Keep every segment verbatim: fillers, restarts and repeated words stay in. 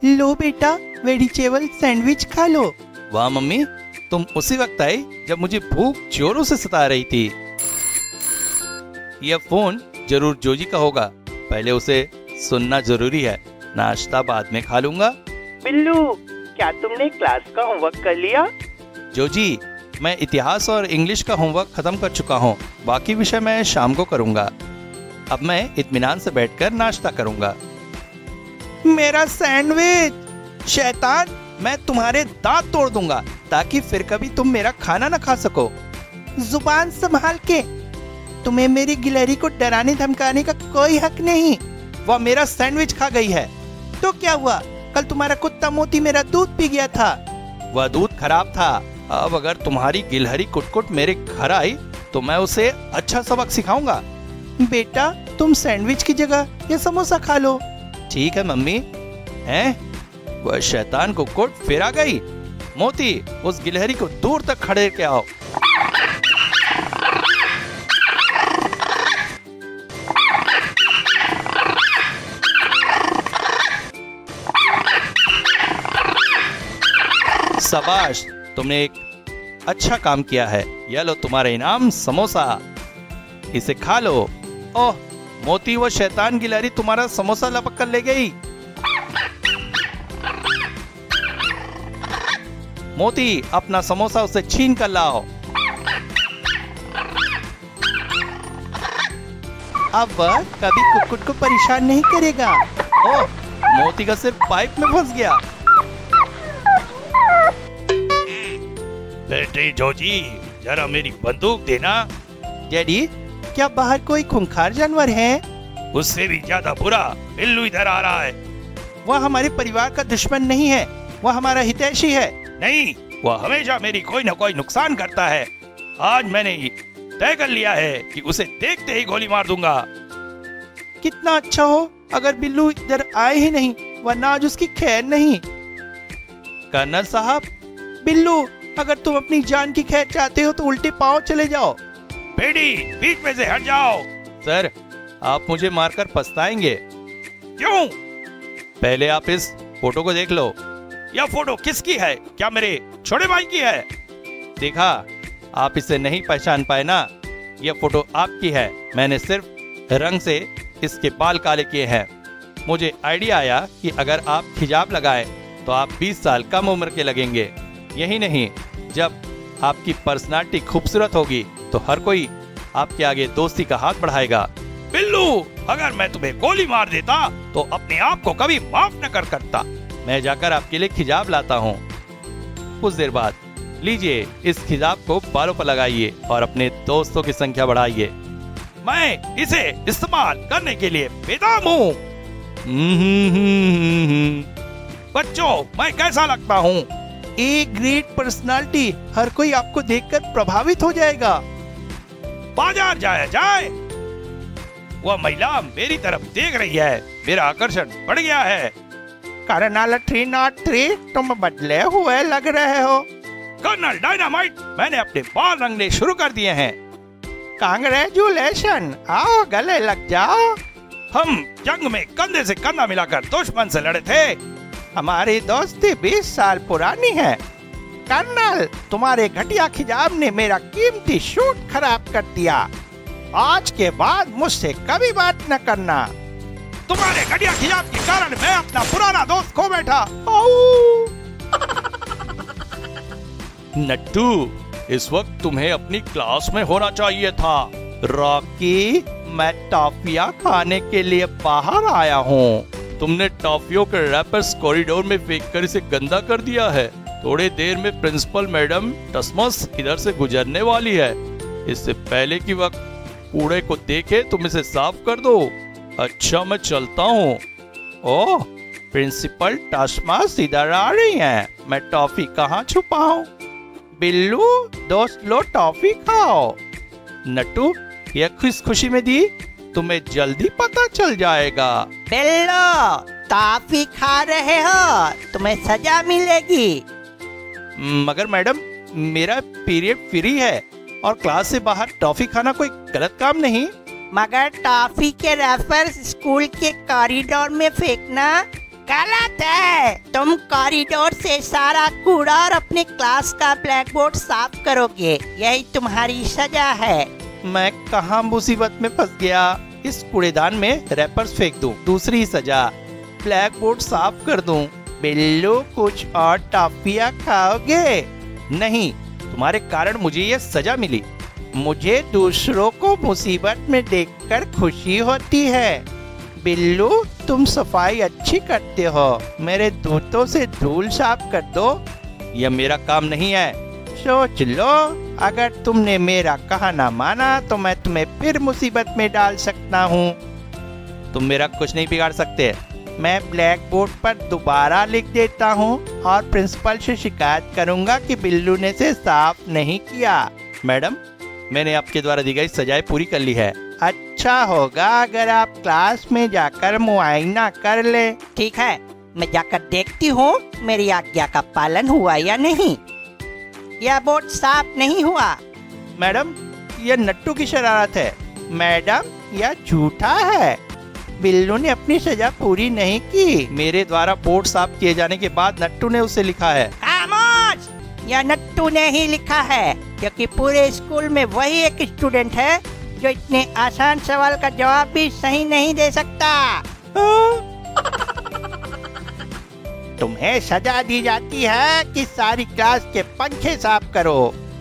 लो बेटा, vegetable sandwich खा लो। वाह मम्मी, तुम उसी वक्त आई जब मुझे भूख जोरों से सता रही थी। यह फोन जरूर जोजी का होगा, पहले उसे सुनना जरूरी है। नाश्ता बाद में खा लूंगा। बिल्लू, क्या तुमने क्लास का होमवर्क कर लिया? जोजी, मैं इतिहास और इंग्लिश का होमवर्क खत्म कर चुका हूँ, बाकी विषय मैं शाम को करूंगा। अब मैं इत्मीनान से बैठकर नाश्ता करूंगा। मेरा सैंडविच! शैतान, मैं तुम्हारे दांत तोड़ दूंगा ताकि फिर कभी तुम मेरा खाना न खा सको। जुबान संभाल के, तुम्हें मेरी गिलहरी को डराने धमकाने का कोई हक नहीं। वह मेरा सैंडविच खा गई है। तो क्या हुआ? कल तुम्हारा कुत्ता मोती मेरा दूध पी गया था। वह दूध खराब था। अब अगर तुम्हारी गिलहरी कुटकुट मेरे घर आई तो मैं उसे अच्छा सबक सिखाऊंगा। बेटा, तुम सैंडविच की जगह ये समोसा खा लो। ठीक है मम्मी। हैं? वह शैतान कुटकुट फिर आ गई। मोती, उस गिलहरी को दूर तक खड़े के आओ। शाबाश, तुमने एक अच्छा काम किया है। यह लो तुम्हारा इनाम, समोसा। इसे खा लो। ओह मोती, वो शैतान गिलहरी तुम्हारा समोसा लपक कर ले गई। मोती, अपना समोसा उसे छीन कर लाओ। अब वह कभी कुक्कुट को परेशान नहीं करेगा। ओह, मोती का सिर पाइप में फंस गया। बेटे जोजी, जरा मेरी बंदूक देना। डैडी, क्या बाहर कोई खूंखार जानवर है? उससे भी ज्यादा बुरा बिल्लू इधर आ रहा है। वह हमारे परिवार का दुश्मन नहीं है, वह हमारा हितैषी है। नहीं, वह हमेशा मेरी कोई न कोई नुकसान करता है। आज मैंने तय कर लिया है कि उसे देखते ही गोली मार दूंगा। कितना अच्छा हो अगर बिल्लू इधर आए ही नहीं, वरना आज उसकी खैर नहीं। कर्नल साहब, बिल्लू, अगर तुम अपनी जान की खैर चाहते हो तो उल्टे पांव चले जाओ। बेटी, बीच में से हट जाओ। सर, आप मुझे मारकर पछताएंगे। क्यों? पहले आप इस फोटो को देख लो। यह फोटो किसकी है? क्या मेरे छोटे भाई की है? देखा, आप इसे नहीं पहचान पाए ना? यह फोटो आपकी है। मैंने सिर्फ रंग से इसके बाल काले किए हैं। मुझे आइडिया आया कि अगर आप हिजाब लगाए तो आप बीस साल कम उम्र के लगेंगे। यही नहीं, जब आपकी पर्सनालिटी खूबसूरत होगी तो हर कोई आपके आगे दोस्ती का हाथ बढ़ाएगा। बिल्लू, अगर मैं तुम्हें गोली मार देता तो अपने आप को कभी माफ न कर करता। मैं जाकर आपके लिए खिजाब लाता हूँ। कुछ देर बाद लीजिए, इस खिजाब को बालों पर लगाइए और अपने दोस्तों की संख्या बढ़ाइए। मैं इसे इस्तेमाल करने के लिए बेताब हूँ। बच्चों, मैं कैसा लगता हूँ? एक ग्रेट पर्सनालिटी। हर कोई आपको देखकर प्रभावित हो जाएगा। बाजार जाया जाए। वह महिला मेरी तरफ देख रही है। मेरा आकर्षण बढ़ गया है। कर्नल थ्री नॉट थ्री, तुम बदले हुए लग रहे हो। कर्नल डायनामाइट, मैंने अपने बाल रंगने शुरू कर दिए हैं। कांग्रेचुलेशन, आओ गले लग जाओ। हम जंग में कंधे से कंधा मिलाकर दुश्मन से लड़े थे। हमारी दोस्ती बीस साल पुरानी है। कर्नल, तुम्हारे घटिया खिजाब ने मेरा कीमती शूट खराब कर दिया। आज के बाद मुझसे कभी बात न करना। तुम्हारे घटिया खिजाब के कारण मैं अपना पुराना दोस्त खो बैठा। नट्टू, इस वक्त तुम्हें अपनी क्लास में होना चाहिए था। रॉकी, मैं टॉफिया खाने के लिए बाहर आया हूँ। तुमने टॉफियों के रैपर्स कॉरिडोर में फेंक कर इसे गंदा कर दिया है। थोड़ी देर में प्रिंसिपल मैडम टसमस इधर से गुजरने वाली है। इससे पहले कि वह कूड़े को देखे तुम इसे साफ कर दो। अच्छा, मैं चलता हूँ। ओह, प्रिंसिपल टसमस इधर आ रही हैं। मैं टॉफी कहाँ छुपाऊं? बिल्लू, दोस्त लो टॉफी खाओ। नट्टू, यह खुश खुशी में दी, तुम्हें जल्दी पता चल जाएगा। बिल्लू, टॉफी खा रहे हो, तुम्हें सजा मिलेगी। मगर मैडम, मेरा पीरियड फ्री है और क्लास से बाहर टॉफी खाना कोई गलत काम नहीं। मगर टॉफी के रैपर्स स्कूल के कॉरिडोर में फेंकना गलत है। तुम कॉरिडोर से सारा कूड़ा और अपने क्लास का ब्लैक बोर्ड साफ करोगे, यही तुम्हारी सजा है। मैं कहाँ मुसीबत में फंस गया। इस कूड़ेदान में रैपर्स फेंक दूं, दूसरी सजा ब्लैक बोर्ड साफ कर दूं। बिल्लू कुछ और टॉफियाँ खाओगे? नहीं, तुम्हारे कारण मुझे ये सजा मिली। मुझे दूसरों को मुसीबत में देखकर खुशी होती है। बिल्लू तुम सफाई अच्छी करते हो, मेरे जूतों से धूल साफ कर दो। यह मेरा काम नहीं है। सोच लो, अगर तुमने मेरा कहना माना तो मैं तुम्हें फिर मुसीबत में डाल सकता हूँ। तुम मेरा कुछ नहीं बिगाड़ सकते। मैं ब्लैक बोर्ड पर दोबारा लिख देता हूँ और प्रिंसिपल से शिकायत करूँगा कि बिल्लू ने इसे साफ नहीं किया। मैडम, मैंने आपके द्वारा दी गई सजाएं पूरी कर ली है। अच्छा होगा अगर आप क्लास में जाकर मुआयना कर ले। ठीक है, मैं जाकर देखती हूँ मेरी आज्ञा का पालन हुआ या नहीं। यह बोर्ड साफ नहीं हुआ। मैडम, यह नट्टू की शरारत है। मैडम, यह झूठा है। बिल्लू ने अपनी सजा पूरी नहीं की। मेरे द्वारा बोर्ड साफ किए जाने के बाद नट्टू ने उसे लिखा है। खामोश! यह नट्टू ने ही लिखा है, क्योंकि पूरे स्कूल में वही एक स्टूडेंट है जो इतने आसान सवाल का जवाब भी सही नहीं दे सकता। तुम्हें सजा दी जाती है कि सारी क्लास के पंखे साफ करो।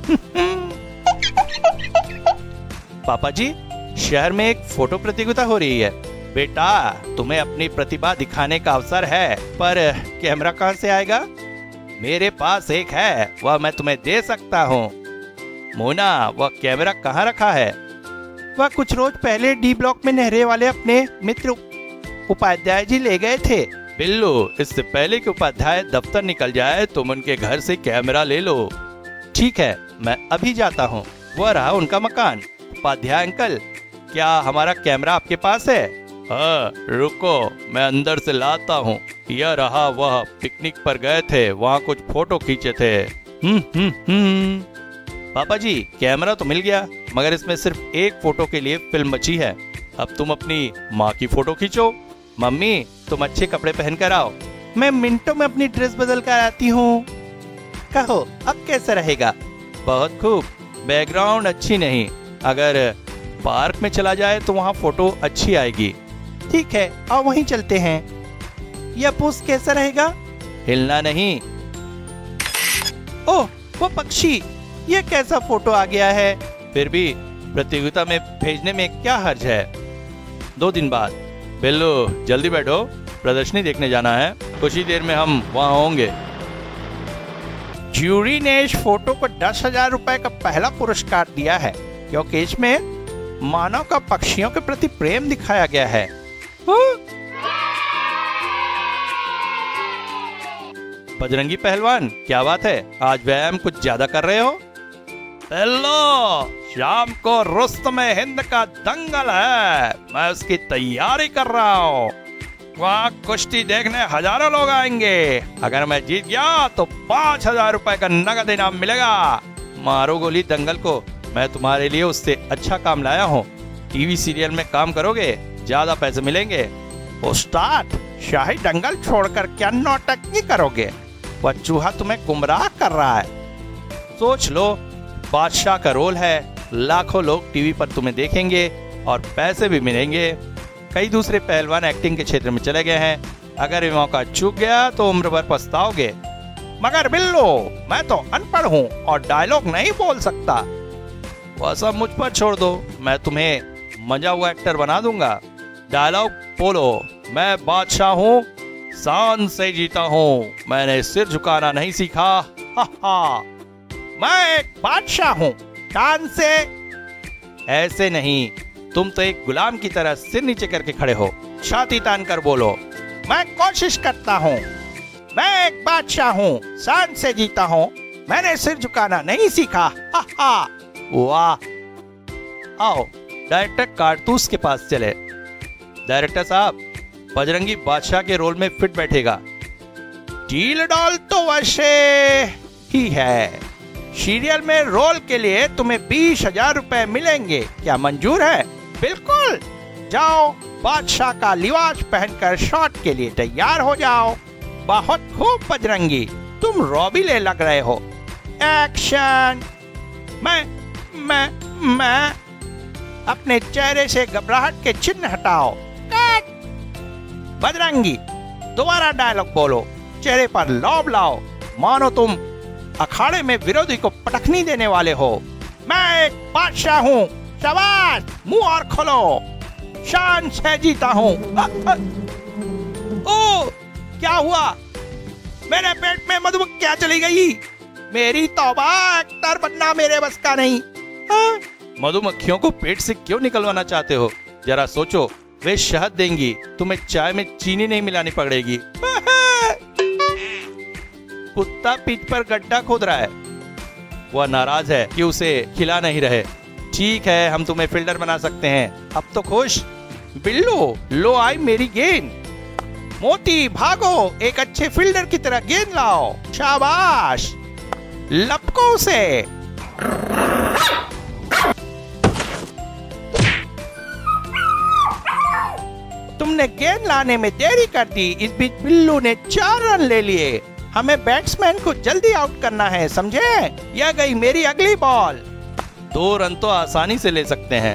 पापा जी, शहर में एक फोटो प्रतियोगिता हो रही है। बेटा, तुम्हें अपनी प्रतिभा दिखाने का अवसर है, पर कैमरा कहाँ से आएगा? मेरे पास एक है, वह मैं तुम्हें दे सकता हूँ। मोना, वह कैमरा कहाँ रखा है? वह कुछ रोज पहले डी ब्लॉक में नहरे वाले अपने मित्र उपाध्याय जी ले गए थे। बिल्लू, इससे पहले कि उपाध्याय दफ्तर निकल जाए तुम उनके घर से कैमरा ले लो। ठीक है, मैं अभी जाता हूँ। वह रहा उनका मकान। उपाध्याय अंकल, क्या हमारा कैमरा आपके पास है? हाँ, रुको, मैं अंदर से लाता हूँ। यह रहा, वह पिकनिक पर गए थे, वहाँ कुछ फोटो खींचे थे। हम्म हम्म हम्म पापा जी, कैमरा तो मिल गया, मगर इसमें सिर्फ एक फोटो के लिए फिल्म बची है। अब तुम अपनी माँ की फोटो खींचो। मम्मी, तुम अच्छे कपड़े पहन कर आओ। मैं मिनटों में अपनी ड्रेस बदल कर आती हूँ। कहो, अब कैसा रहेगा? बहुत खूब। बैकग्राउंड अच्छी नहीं, अगर पार्क में चला जाए तो वहाँ फोटो अच्छी आएगी। ठीक है, आओ वहीं चलते हैं। यह पोस्ट कैसा रहेगा? हिलना नहीं। ओह, वो पक्षी, यह कैसा फोटो आ गया है? फिर भी प्रतियोगिता में भेजने में क्या हर्ज है? दो दिन बाद। बिल्लू, जल्दी बैठो, प्रदर्शनी देखने जाना है। कुछ ही देर में हम वहाँ होंगे। ज्यूरी ने इस फोटो को दस हजार रुपए का पहला पुरस्कार दिया है, क्योंकि इसमें मानव का पक्षियों के प्रति प्रेम दिखाया गया है। बजरंगी पहलवान, क्या बात है, आज व्यायाम कुछ ज्यादा कर रहे हो? हेलो, शाम को रुस्तम हिंद का दंगल है, मैं उसकी तैयारी कर रहा हूँ। वहाँ कुश्ती देखने हजारों लोग आएंगे। अगर मैं जीत गया तो पाँच हजार रुपए का नगद इनाम मिलेगा। मारो गोली दंगल को, मैं तुम्हारे लिए उससे अच्छा काम लाया हूँ। टीवी सीरियल में काम करोगे, ज्यादा पैसे मिलेंगे। उस्ताद, शाही दंगल छोड़कर क्या नौटंकी करोगे? वह चूहा तुम्हें गुमराह कर रहा है। सोच लो, बादशाह का रोल है, लाखों लोग टीवी पर तुम्हें देखेंगे और पैसे भी मिलेंगे। कई दूसरे पहलवान एक्टिंग के क्षेत्र में चले गए हैं। अगर ये मौका चूक गया तो उम्र भर पछताओगे। मगर बिल्लू, मैं तो अनपढ़ हूँ और डायलॉग नहीं बोल सकता। वह सब मुझ पर छोड़ दो, मैं तुम्हें मजा हुआ एक्टर बना दूंगा। डायलॉग बोलो। मैं बादशाह हूँ, शान से जीता हूँ, मैंने सिर झुकाना नहीं सीखा। हा हा। मैं एक बादशाह हूँ, शान से। ऐसे नहीं, तुम तो एक गुलाम की तरह सिर नीचे करके खड़े हो। छाती तान कर बोलो। मैं कोशिश करता हूँ। मैं एक बादशाह हूँ, शान से जीता हूँ, मैंने सिर झुकाना नहीं सीखा। हा हा। वाह। आओ डायरेक्टर कारतूस के पास चले। डायरेक्टर साहब, बजरंगी बादशाह के रोल में फिट बैठेगा। डील डॉल तो वैसे ही है। सीरियल में रोल के लिए तुम्हें बीस हजार रुपए मिलेंगे, क्या मंजूर है? बिल्कुल, जाओ बादशाह का लिबास पहनकर शॉट के लिए तैयार हो जाओ। बहुत खूब बजरंगी, तुम रॉबिले लग रहे हो। एक्शन। मैं मैं मैं अपने चेहरे से घबराहट के चिन्ह हटाओ। बजरंगी, दोबारा डायलॉग बोलो, चेहरे पर लौब लाओ, मानो तुम अखाड़े में विरोधी को पटखनी देने वाले हो। मैं एक बादशाह हूँ, शाबाश, मुंह और खोलो, शान से जीता हूँ। ओ, क्या हुआ? मेरे पेट में मधुमक्खियां चली गई। मेरी तौबा, एक्टर बनना मेरे बस का नहीं। हाँ? मधुमक्खियों को पेट से क्यों निकलवाना चाहते हो? जरा सोचो, वे शहद देंगी, तुम्हें चाय में चीनी नहीं मिलानी पड़ेगी। कुत्ता पीठ पर गड्ढा खोद रहा है, वह नाराज है कि उसे खिला नहीं रहे। ठीक है, हम तुम्हें फील्डर बना सकते हैं, अब तो खुश? बिल्लू, लो आई मेरी गेंद। मोती भागो, एक अच्छे फील्डर की तरह गेंद लाओ। शाबाश, लपको उसे। तुमने गेंद लाने में देरी कर दी। इस बीच बिल्लू ने चार रन ले लिए। हमें बैट्समैन को जल्दी आउट करना है, समझे? यह गई मेरी अगली बॉल। दो रन तो आसानी से ले सकते हैं।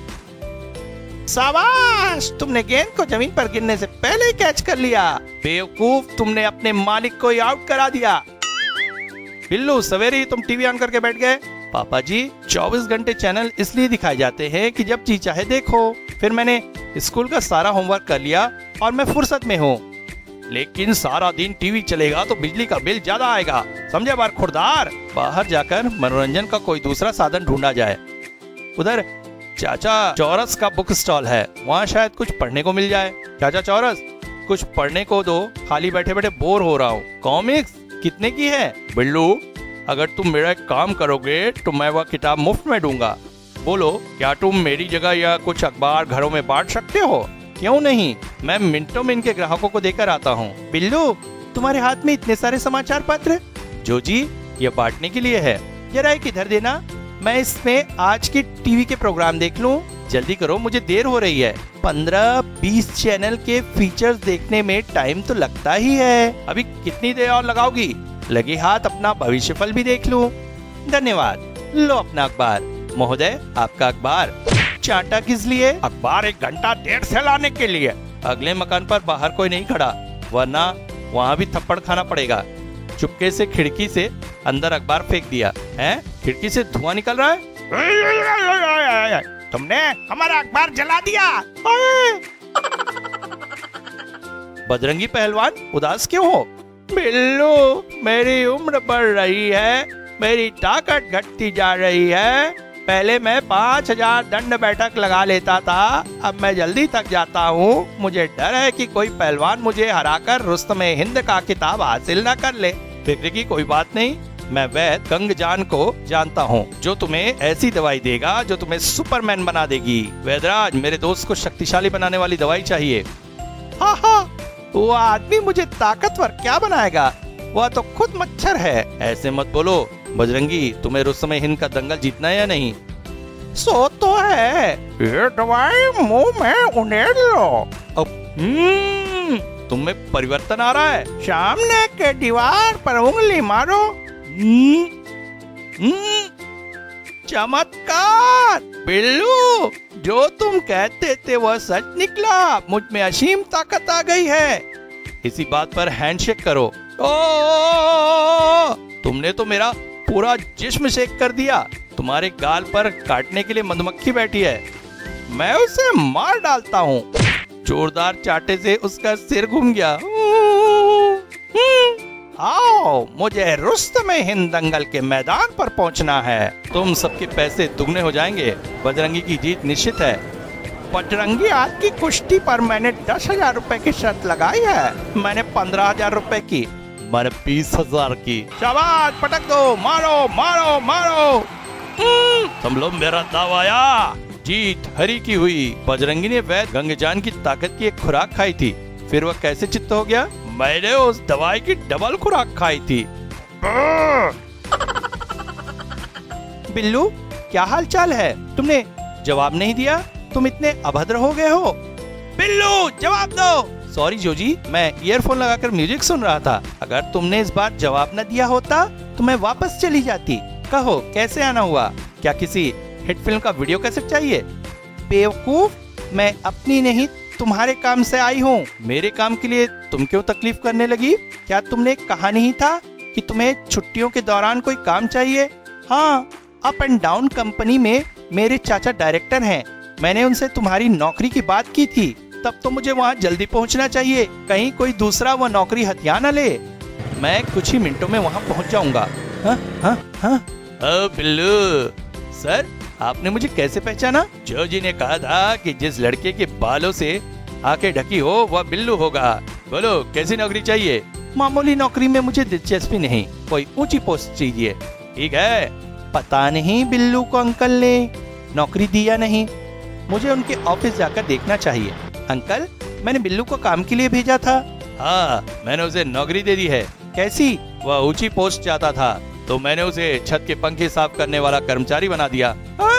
शाबाश, तुमने गेंद को जमीन पर गिरने से पहले ही कैच कर लिया। बेवकूफ, तुमने अपने मालिक को ही आउट करा दिया। बिल्लू, सवेरे ही तुम टीवी ऑन करके बैठ गए। पापा जी, चौबीस घंटे चैनल इसलिए दिखाए जाते हैं कि जब जी चाहे देखो। फिर मैंने स्कूल का सारा होमवर्क कर लिया और मैं फुर्सत में हूँ। लेकिन सारा दिन टीवी चलेगा तो बिजली का बिल ज्यादा आएगा, समझे बार खुरदार? बाहर जाकर मनोरंजन का कोई दूसरा साधन ढूंढा जाए। उधर चाचा चौरस का बुक स्टॉल है, वहाँ शायद कुछ पढ़ने को मिल जाए। चाचा चौरस, कुछ पढ़ने को दो, खाली बैठे बैठे बोर हो रहा हूँ। कॉमिक्स कितने की है? बिल्लू, अगर तुम मेरा एक काम करोगे तो मैं वह किताब मुफ्त में दूंगा। बोलो, क्या तुम मेरी जगह या कुछ अखबार घरों में बांट सकते हो? क्यों नहीं, मैं मिनटों में इनके ग्राहकों को देकर आता हूँ। बिल्लू, तुम्हारे हाथ में इतने सारे समाचार पत्र? जो जी, ये बांटने के लिए है। जरा एक इधर देना, मैं इसमें आज की टीवी के प्रोग्राम देख लूं। जल्दी करो, मुझे देर हो रही है। पंद्रह बीस चैनल के फीचर्स देखने में टाइम तो लगता ही है। अभी कितनी देर और लगाओगी? लगे हाथ अपना भविष्यफल भी देख लूं। धन्यवाद, लो अपना अखबार। महोदय, आपका अखबार। चाटा किस लिए? अखबार एक घंटा देर से लाने के लिए। अगले मकान पर बाहर कोई नहीं खड़ा, वरना वहाँ भी थप्पड़ खाना पड़ेगा। चुपके से खिड़की से अंदर अखबार फेंक दिया है। खिड़की से धुआं निकल रहा है। तुमने हमारा अखबार जला दिया। बजरंगी पहलवान, उदास क्यों हो? बिल्लू, मेरी उम्र बढ़ रही है, मेरी ताकत घटती जा रही है। पहले मैं पाँच हजार दंड बैठक लगा लेता था, अब मैं जल्दी थक जाता हूँ। मुझे डर है कि कोई पहलवान मुझे हराकर रुस्तमे हिंद का खिताब हासिल न कर ले। फिक्र की कोई बात नहीं, मैं वैद्य गंगजान को जानता हूँ, जो तुम्हें ऐसी दवाई देगा जो तुम्हें सुपरमैन बना देगी। वैद्यराज, मेरे दोस्त को शक्तिशाली बनाने वाली दवाई चाहिए। हाँ हाँ, वो आदमी मुझे ताकतवर क्या बनाएगा? वह तो खुद मच्छर है। ऐसे मत बोलो बजरंगी, तुम्हें रुस्तमे हिंद का दंगल जीतना है या नहीं? सो तो है। ये दवाई मुंह में उंडेल लो। हम्म, तुम में परिवर्तन आ रहा है। सामने के दीवार पर उंगली मारो। चमत्कार! बिल्लू, जो तुम कहते थे वह सच निकला। मुझ में असीम ताकत आ गई है। इसी बात पर हैंडशेक करो। ओ, तुमने तो मेरा पूरा जिस्म शेक कर दिया। तुम्हारे गाल पर काटने के लिए मधुमक्खी बैठी है, मैं उसे मार डालता हूँ। जोरदार चाटे से उसका सिर घूम गया। आओ, मुझे रुस्तमे हिंद दंगल के मैदान पर पहुँचना है। तुम सबके पैसे दुगने हो जाएंगे। बजरंगी की जीत निश्चित है। बजरंगी, आज की कुश्ती पर मैंने दस हजार रूपए की शर्त लगाई है। मैंने पंद्रह हजार रूपए की। मैंने बीस हजार की। शाबाश, पटक दो, मारो मारो मारो। संभलो, मेरा दावाया। जीत हरी की हुई। बजरंगी ने वैद्य गंगजान की ताकत की एक खुराक खाई थी। फिर वह कैसे चित्त हो गया? मैंने उस दवाई की डबल खुराक खाई थी। बिल्लू, क्या हाल चाल है? तुमने जवाब नहीं दिया। तुम इतने अभद्र हो गए हो। बिल्लू जवाब दो। सॉरी जोजी, मैं ईयरफोन लगाकर म्यूजिक सुन रहा था। अगर तुमने इस बार जवाब न दिया होता तो मैं वापस चली जाती। कहो कैसे आना हुआ? क्या किसी हिट फिल्म का वीडियो कैसेट चाहिए? बेवकूफ, मैं अपनी नहीं तुम्हारे काम से आई हूँ। मेरे काम के लिए तुम क्यों तकलीफ करने लगी? क्या तुमने कहा नहीं था कि तुम्हें छुट्टियों के दौरान कोई काम चाहिए? हाँ, अप एंड डाउन कंपनी में मेरे चाचा डायरेक्टर हैं। मैंने उनसे तुम्हारी नौकरी की बात की थी। तब तो मुझे वहाँ जल्दी पहुँचना चाहिए, कहीं कोई दूसरा वो नौकरी हथिया न ले। मैं कुछ ही मिनटों में वहाँ पहुँच जाऊंगा। हाँ हाँ हाँ। बिल्लू सर, आपने मुझे कैसे पहचाना? जोजी ने कहा था कि जिस लड़के के बालों से आंखें ढकी हो वह बिल्लू होगा। बोलो कैसी नौकरी चाहिए? मामूली नौकरी में मुझे दिलचस्पी नहीं, कोई ऊंची पोस्ट चाहिए। ठीक है। पता नहीं बिल्लू को अंकल ने नौकरी दी या नहीं, मुझे उनके ऑफिस जाकर देखना चाहिए। अंकल, मैंने बिल्लू को काम के लिए भेजा था। हाँ, मैंने उसे नौकरी दे दी है। कैसी? वह ऊंची पोस्ट चाहता था तो मैंने उसे छत के पंखे साफ करने वाला कर्मचारी बना दिया।